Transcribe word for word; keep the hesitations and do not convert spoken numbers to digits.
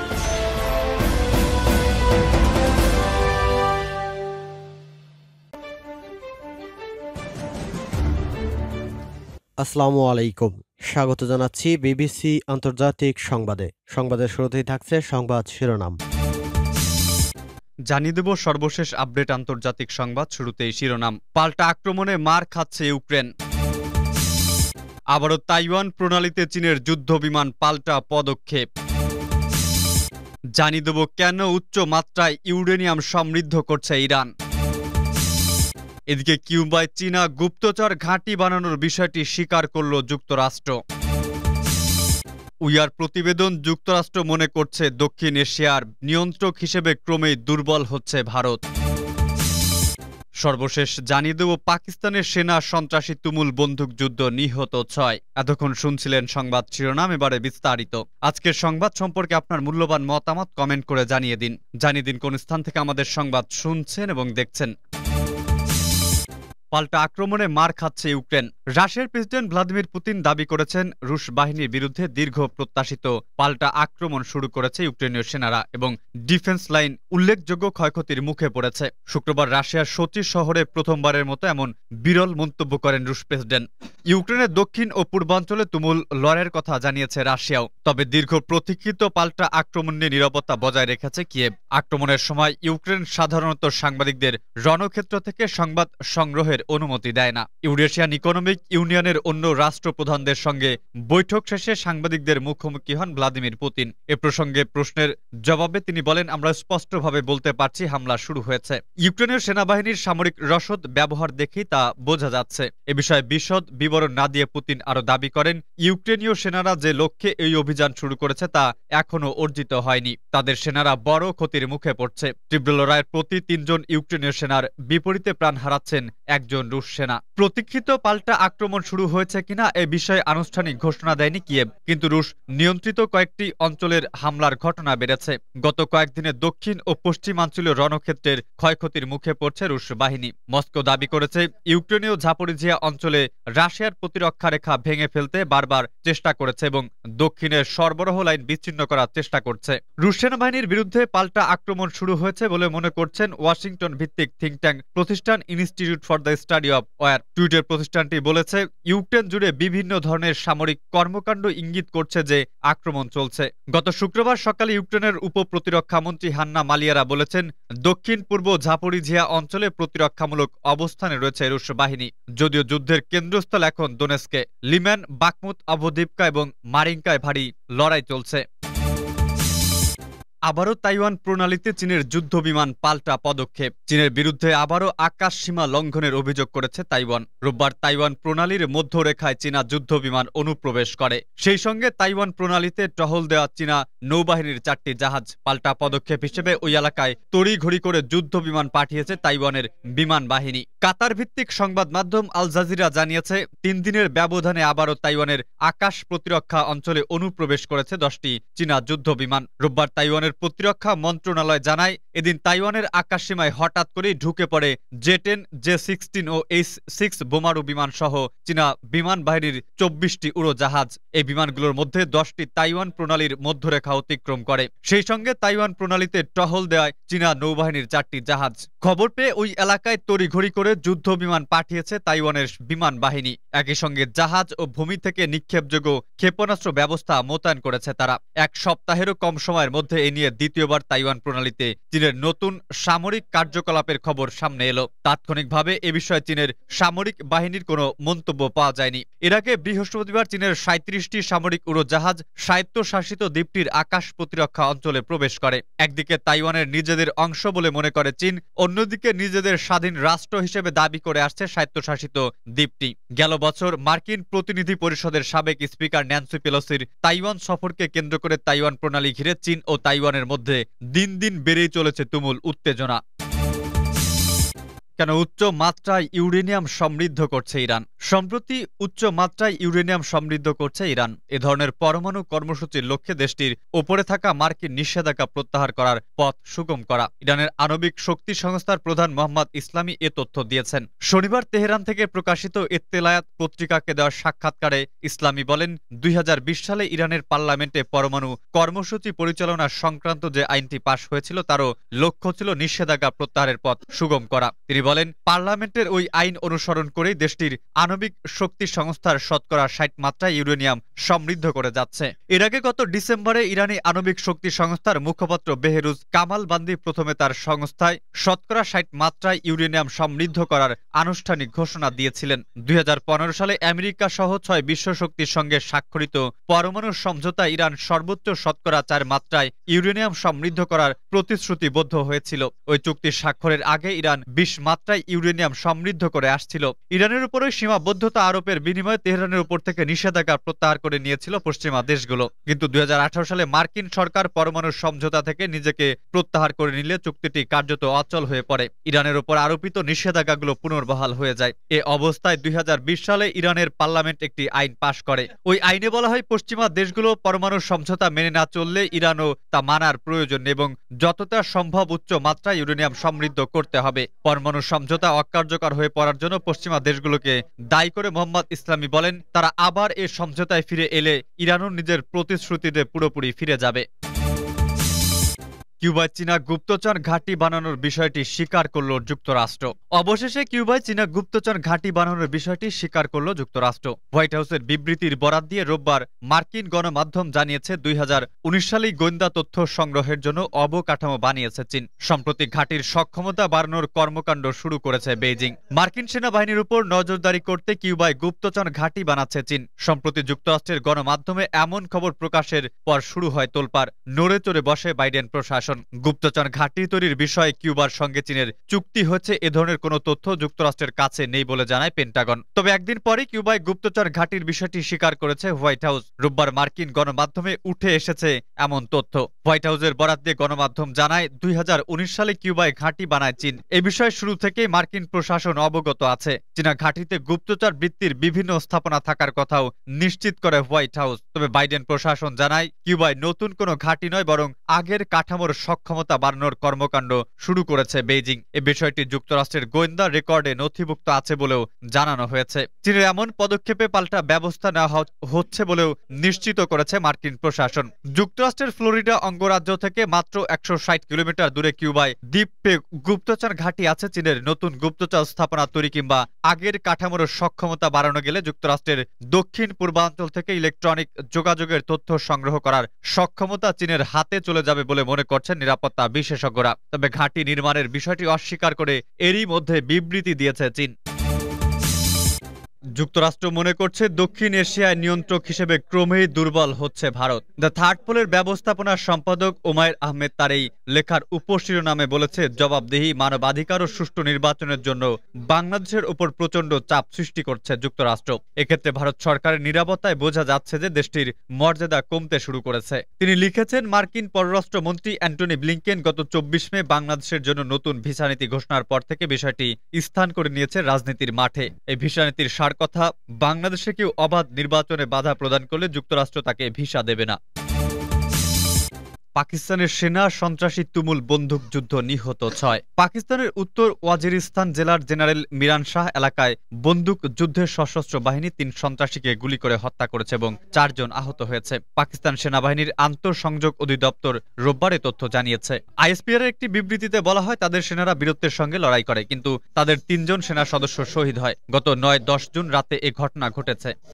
আসসালামু আলাইকুম, স্বাগত জানাচ্ছি বিবিসি আন্তর্জাতিক সংবাদে। সংবাদের শুরুতেই থাকছে সংবাদ শিরোনাম। জানিয়ে দেব সর্বশেষ আপডেট আন্তর্জাতিক সংবাদ। শুরুতেই শিরোনাম। পাল্টা আক্রমণে মার খাচ্ছে ইউক্রেন। আবারও তাইওয়ান প্রণালীতে চীনের যুদ্ধ বিমান পাল্টা পদক্ষেপ। জানিয়ে দেব কেন উচ্চ মাত্রায় ইউরেনিয়াম সমৃদ্ধ করছে ইরান। এদিকে কিউবায় চীনা গুপ্তচর ঘাঁটি বানানোর বিষয়টি স্বীকার করল যুক্তরাষ্ট্র। উইয়ার প্রতিবেদন, যুক্তরাষ্ট্র মনে করছে দক্ষিণ এশিয়ার নিয়ন্ত্রক হিসেবে ক্রমেই দুর্বল হচ্ছে ভারত। সর্বশেষ জানিয়ে দেব পাকিস্তানের সেনা সন্ত্রাসী তুমুল বন্দুকযুদ্ধ, নিহত ছয়। এতক্ষণ শুনছিলেন সংবাদ শিরোনাম, এবারে বিস্তারিত। আজকের সংবাদ সম্পর্কে আপনার মূল্যবান মতামত কমেন্ট করে জানিয়ে দিন। জানিয়ে দিন কোন স্থান থেকে আমাদের সংবাদ শুনছেন এবং দেখছেন। পাল্টা আক্রমণে মার খাচ্ছে ইউক্রেন। রাশিয়ার প্রেসিডেন্ট ভ্লাদিমির পুতিন দাবি করেছেন রুশ বাহিনীর বিরুদ্ধে দীর্ঘ প্রত্যাশিত পাল্টা আক্রমণ শুরু করেছে ইউক্রেনীয় সেনারা এবং ডিফেন্স লাইন উল্লেখযোগ্য ক্ষয়ক্ষতির মুখে পড়েছে। শুক্রবার রাশিয়ার সোচি শহরে প্রথমবারের মতো এমন বিরল মন্তব্য করেন রুশ প্রেসিডেন্ট। ইউক্রেনের দক্ষিণ ও পূর্বাঞ্চলে তুমুল লড়াইয়ের কথা জানিয়েছে রাশিয়াও, তবে দীর্ঘ প্রতীক্ষিত পাল্টা আক্রমণ নিয়ে নিরাপত্তা বজায় রেখেছে কিয়েভ। আক্রমণের সময় ইউক্রেন সাধারণত সাংবাদিকদের রণক্ষেত্র থেকে সংবাদ সংগ্রহের অনুমতি দেয় না। ইউরেশিয়ান ইকোনমিক ইউনিয়নের অন্য রাষ্ট্রপ্রধানদের সঙ্গে বৈঠক শেষে সাংবাদিকদের মুখোমুখি হন ভ্লাদিমির পুতিন। এ প্রসঙ্গে প্রশ্নের জবাবে তিনি বলেন, আমরা স্পষ্টভাবে বলতে পারছি হামলা শুরু হয়েছে। ইউক্রেনের সেনাবাহিনীর সামরিক রসদ ব্যবহার দেখেই তা বোঝা যাচ্ছে। এ বিষয়ে বিশদ বিবরণ না দিয়ে পুতিন আরো দাবি করেন, ইউক্রেনীয় সেনারা যে লক্ষ্যে এই অভিযান শুরু করেছে তা এখনো অর্জিত হয়নি। তাদের সেনারা বড় ক্ষতির মুখে পড়ছে। তীব্র লড়াইয়ের প্রতি তিনজন ইউক্রেনীয় সেনার বিপরীতে প্রাণ হারাচ্ছেন একজন রুশ সেনা। প্রতীক্ষিত পাল্টা আক্রমণ শুরু হয়েছে কিনা এ বিষয়ে আনুষ্ঠানিক ঘোষণা দেয়নি কিয়েভ, কিন্তু রুশ নিয়ন্ত্রিত কয়েকটি অঞ্চলের হামলার ঘটনা বেড়েছে। গত কয়েকদিনে দক্ষিণ ও পশ্চিমাঞ্চলীয় রণক্ষেত্রের ক্ষয়ক্ষতির মুখে পড়ছে রুশ বাহিনী। মস্কো দাবি করেছে ইউক্রেনীয় জাপোরিজিয়া অঞ্চলে রাশিয়ার প্রতিরক্ষা রেখা ভেঙে ফেলতে বারবার চেষ্টা করেছে এবং দক্ষিণের সরবরাহ লাইন বিচ্ছিন্ন করার চেষ্টা করছে। রুশ সেনাবাহিনীর বিরুদ্ধে পাল্টা আক্রমণ শুরু হয়েছে বলে মনে করছেন ওয়াশিংটন ভিত্তিক থিঙ্ক ট্যাঙ্ক প্রতিষ্ঠান Institute for the Study of War. টুইটের প্রতিষ্ঠানটি বলেছে, ইউক্রেন জুড়ে বিভিন্ন ধরনের সামরিক কর্মকাণ্ড ইঙ্গিত করছে যে আক্রমণ চলছে। গত শুক্রবার সকালে ইউক্রেনের উপ প্রতিরক্ষা মন্ত্রী হান্না মালিয়ারা বলেছেন, দক্ষিণ পূর্ব ঝাপোরিঝিয়া অঞ্চলে প্রতিরক্ষামূলক অবস্থানে রয়েছে রুশ বাহিনী। যদিও যুদ্ধের কেন্দ্রস্থল এখন দোনেস্কে, লিম্যান, বাকমুত, অভদিপকা এবং মারিঙ্কায় ভারী লড়াই চলছে। আবারও তাইওয়ান প্রণালীতে চীনের যুদ্ধ বিমান পাল্টা পদক্ষেপ। চীনের বিরুদ্ধে আবারও আকাশ সীমা লঙ্ঘনের অভিযোগ করেছে তাইওয়ান। রোববার তাইওয়ান প্রণালীর মধ্যরেখায় চীনা যুদ্ধ বিমান অনুপ্রবেশ করে। সেই সঙ্গে তাইওয়ান প্রণালীতে টহল দেওয়া চীনা নৌবাহিনীর চারটি জাহাজ পাল্টা পদক্ষেপ হিসেবে ওই এলাকায় তড়িঘড়ি করে যুদ্ধ বিমান পাঠিয়েছে তাইওয়ানের বিমান বাহিনী। কাতার ভিত্তিক সংবাদ মাধ্যম আল জাজিরা জানিয়েছে, তিন দিনের ব্যবধানে আবারও তাইওয়ানের আকাশ প্রতিরক্ষা অঞ্চলে অনুপ্রবেশ করেছে দশটি চীনা যুদ্ধ বিমান। রোববার তাইওয়ানের প্রতিরক্ষা মন্ত্রণালয় জানায়, এদিন তাইওয়ানের আকাশসীমায় হঠাৎ করেই ঢুকে পড়ে জে টেন, জে সিক্সটিন ও এইচ সিক্স বোমারু বিমান সহ চীনা বিমান বাহিনীর চব্বিশটি উড়োজাহাজ। এই বিমানগুলোর মধ্যে দশটি তাইওয়ান প্রণালীর মধ্যরেখা অতিক্রম করে। সেই সঙ্গে তাইওয়ান প্রণালীতে টহল দেওয়ায় চীনা নৌবাহিনীর চারটি জাহাজ। খবর পেয়ে ওই এলাকায় তড়িঘড়ি করে যুদ্ধ বিমান পাঠিয়েছে তাইওয়ানের বিমান বাহিনী। একই সঙ্গে জাহাজ ও ভূমি থেকে নিক্ষেপযোগ্য ক্ষেপণাস্ত্র ব্যবস্থা মোতায়েন করেছে তারা। এক সপ্তাহেরও কম সময়ের মধ্যে এ নিয়ে দ্বিতীয়বার তাইওয়ান প্রণালীতে চীনের নতুন সামরিক কার্যকলাপের খবর সামনে এলো। তাৎক্ষণিকভাবে এ বিষয়ে চীনের সামরিক বাহিনীর কোনো মন্তব্য পাওয়া যায়নি। এর আগে বৃহস্পতিবার চীনের সাঁত্রিশটি সামরিক উড়োজাহাজ স্বায়ত্তশাসিত দ্বীপটির আকাশ প্রতিরক্ষা অঞ্চলে প্রবেশ করে। একদিকে তাইওয়ানের নিজেদের অংশ বলে মনে করে চীন, অন্যদিকে নিজেদের স্বাধীন রাষ্ট্র হিসেবে দাবি করে আসছে স্বায়ত্তশাসিত দ্বীপটি। গেল বছর মার্কিন প্রতিনিধি পরিষদের সাবেক স্পিকার ন্যান্সি পেলোসির তাইওয়ান সফরকে কেন্দ্র করে তাইওয়ান প্রণালী ঘিরে চীন ও তাইওয়ানের মধ্যে দিন দিন বেড়েই চলেছে তুমুল উত্তেজনা। কেন উচ্চ মাত্রায় ইউরেনিয়াম সমৃদ্ধ করছে ইরান। সম্প্রতি উচ্চ মাত্রায় ইউরেনিয়াম সমৃদ্ধ করছে ইরান। এ ধরনের পরমাণু কর্মসূচির লক্ষ্যে দেশটির ওপরে থাকা মার্কিন নিষেধাজ্ঞা প্রত্যাহার করার পথ সুগম করা। ইরানের আণবিক শক্তি সংস্থার প্রধান মোহাম্মদ ইসলামী এ তথ্য দিয়েছেন। শনিবার তেহরান থেকে প্রকাশিত ইত্তেলায়াত পত্রিকাকে দেওয়া সাক্ষাৎকারে ইসলামী বলেন, দুই হাজার বিশ সালে ইরানের পার্লামেন্টে পরমাণু কর্মসূচি পরিচালনা সংক্রান্ত যে আইনটি পাশ হয়েছিল তারও লক্ষ্য ছিল নিষেধাজ্ঞা প্রত্যাহারের পথ সুগম করা। তিনি বলেন, পার্লামেন্টের ওই আইন অনুসরণ করেই দেশটির আণবিক শক্তি সংস্থার শতকরা ষাট মাত্রায় ইউরেনিয়াম সমৃদ্ধ করে যাচ্ছে। এর আগে গত ডিসেম্বরে ইরানি আণবিক শক্তি সংস্থার মুখপাত্র বেহরুজ কামালবান্দি প্রথমে তার সংস্থায় শতকরা ষাট মাত্রায় ইউরেনিয়াম সমৃদ্ধ করার আনুষ্ঠানিক ঘোষণা দিয়েছিলেন। দুই হাজার পনেরো সালে আমেরিকা সহ ছয় বিশ্ব শক্তির সঙ্গে স্বাক্ষরিত পরমাণু সমঝোতায় ইরান সর্বোচ্চ শতকরা চার মাত্রায় ইউরেনিয়াম সমৃদ্ধ করার প্রতিশ্রুতিবদ্ধ হয়েছিল। ওই চুক্তি স্বাক্ষরের আগে ইরান বিশ মাত্রায় ইউরেনিয়াম সমৃদ্ধ করে আসছিল। ইরানের উপরে সীমাবদ্ধতা আরোপের বিনিময়ে তেহরানের উপর থেকে নিষেধাজ্ঞা প্রত্যাহার করে নিয়েছিল পশ্চিমা দেশগুলো। কিন্তু দুই হাজার আঠারো সালে মার্কিন সরকার পরমাণু সমঝোতা থেকে নিজেকে প্রত্যাহার করে নিলে চুক্তিটি কার্যত অচল হয়ে পড়ে। ইরানের উপর আরোপিত নিষেধাজ্ঞাগুলো পুনর্বহাল হয়ে যায়। এ অবস্থায় দুই হাজার বিশ সালে ইরানের পার্লামেন্ট একটি আইন পাশ করে। ওই আইনে বলা হয়, পশ্চিমা দেশগুলো পরমাণু সমঝোতা মেনে না চললে ইরানও তা মানার প্রয়োজন এবং যতটা সম্ভব উচ্চ মাত্রায় ইউরেনিয়াম সমৃদ্ধ করতে হবে। পরমাণু সমঝোতা অকার্যকর হয়ে পড়ার জন্য পশ্চিমা দেশগুলোকে দায়ী করে মোহাম্মদ ইসলামী বলেন, তারা আবার এ সমঝোতায় ফিরে এলে ইরানও নিজের প্রতিশ্রুতিতে পুরোপুরি ফিরে যাবে। কিউবায় চীনা গুপ্তচর ঘাঁটি বানানোর বিষয়টি স্বীকার করল যুক্তরাষ্ট্র। অবশেষে কিউবায় চীনা গুপ্তচর ঘাঁটি বানানোর বিষয়টি স্বীকার করল যুক্তরাষ্ট্র। হোয়াইট হাউসের বিবৃতির বরাত দিয়ে রোববার মার্কিন গণমাধ্যম জানিয়েছে, দুই হাজার উনিশ সালেই গোয়েন্দা তথ্য সংগ্রহের জন্য অবকাঠামো বানিয়েছে চীন। সম্প্রতি ঘাঁটির সক্ষমতা বাড়ানোর কর্মকাণ্ড শুরু করেছে বেইজিং। মার্কিন সেনাবাহিনীর উপর নজরদারি করতে কিউবায় গুপ্তচর ঘাঁটি বানাচ্ছে চীন। সম্প্রতি যুক্তরাষ্ট্রের গণমাধ্যমে এমন খবর প্রকাশের পর শুরু হয় তোলপাড়। নড়ে চড়ে বসে বাইডেন প্রশাসন। গুপ্তচর ঘাঁটি তৈরির বিষয়ে কিউবার সঙ্গে চীনের চুক্তি হচ্ছে, এ ধরনের কোনো তথ্য যুক্তরাষ্ট্রের কাছে নেই বলে জানায় পেন্টাগন। তবে একদিন পরে কিউবায় গুপ্তচর ঘাঁটির বিষয়টি স্বীকার করেছে হোয়াইট হাউস। রোববার মার্কিন গণমাধ্যমে উঠে এসেছে এমন তথ্য। হোয়াইট হাউসের বরাত দিয়ে গণমাধ্যম জানায়, দুই হাজার উনিশ সালে কিউবায় ঘাঁটি বানায় চীন। এ বিষয়ে শুরু থেকেই মার্কিন প্রশাসন অবগত আছে। চীনা ঘাঁটিতে গুপ্তচর বৃত্তির বিভিন্ন স্থাপনা থাকার কথাও নিশ্চিত করে হোয়াইট হাউস। তবে বাইডেন প্রশাসন জানায়, কিউবায় নতুন কোনো ঘাঁটি নয়, বরং আগের কাঠামোর সক্ষমতা বাড়ানোর কর্মকাণ্ড শুরু করেছে বেইজিং। এ বিষয়টি যুক্তরাষ্ট্রের গোয়েন্দা রেকর্ডে নথিভুক্ত আছে বলেও জানানো হয়েছে। চীনের এমন পদক্ষেপে পাল্টা ব্যবস্থা নেওয়া হচ্ছে বলেও নিশ্চিত করেছে মার্কিন প্রশাসন। যুক্তরাষ্ট্রের ফ্লোরিডা অঙ্গরাজ্য থেকে মাত্র একশো ষাট কিলোমিটার দূরে কিউবায় দ্বীপে গুপ্তচর ঘাঁটি আছে চীনের। নতুন গুপ্তচর স্থাপনা তৈরি কিংবা আগের কাঠামোর সক্ষমতা বাড়ানো গেলে যুক্তরাষ্ট্রের দক্ষিণ পূর্বাঞ্চল থেকে ইলেকট্রনিক যোগাযোগের তথ্য সংগ্রহ করার সক্ষমতা চীনের হাতে চলে যাবে বলে মনে করছেন নিরাপত্তা বিশেষজ্ঞরা। তবে ঘাঁটি নির্মাণের বিষয়টি অস্বীকার করে এরই মধ্যে বিবৃতি দিয়েছে চীন। যুক্তরাষ্ট্র মনে করছে, দক্ষিণ এশিয়ায় নিয়ন্ত্রক হিসেবে ক্রমেই দুর্বল হচ্ছে ভারত। দ্য থার্ড পোলের ব্যবস্থাপনা সম্পাদক ওমায়ের আহমেদ তার এই লেখার উপশিরোনামে বলেছে, জবাবদিহি, মানবাধিকার ও সুষ্ঠু নির্বাচনের জন্য বাংলাদেশের উপর প্রচণ্ড চাপ সৃষ্টি করছে যুক্তরাষ্ট্র। এক্ষেত্রে ভারত সরকারের নিরাপত্তায় বোঝা যাচ্ছে যে দেশটির মর্যাদা কমতে শুরু করেছে। তিনি লিখেছেন, মার্কিন পররাষ্ট্রমন্ত্রী অ্যান্টনি ব্লিংকেন গত চব্বিশ মে বাংলাদেশের জন্য নতুন ভিসা নীতি ঘোষণার পর থেকে বিষয়টি স্থান করে নিয়েছে রাজনীতির মাঠে। এই ভিসা নীতির কথা, বাংলাদেশে কেউ অবাধ নির্বাচনে বাধা প্রদান করলে যুক্তরাষ্ট্র তাকে ভিসা দেবে না। পাকিস্তানের সেনা সন্ত্রাসী তুমুল বন্দুকযুদ্ধ, নিহত ছয়। পাকিস্তানের উত্তর ওয়াজিরিস্তান জেলার জেনারেল মিরান শাহ এলাকায় বন্দুক যুদ্ধের সশস্ত্র বাহিনী তিন সন্ত্রাসীকে গুলি করে হত্যা করেছে এবং চারজন আহত হয়েছে। পাকিস্তান সেনাবাহিনীর আন্তঃসংযোগ অধিদপ্তর রোববার এ তথ্য জানিয়েছে। আইএসপিআর এর একটি বিবৃতিতে বলা হয়, তাদের সেনারা বীরত্বের সঙ্গে লড়াই করে, কিন্তু তাদের তিনজন সেনা সদস্য শহীদ হয়। গত নয় দশ জুন রাতে এ ঘটনা ঘটেছে।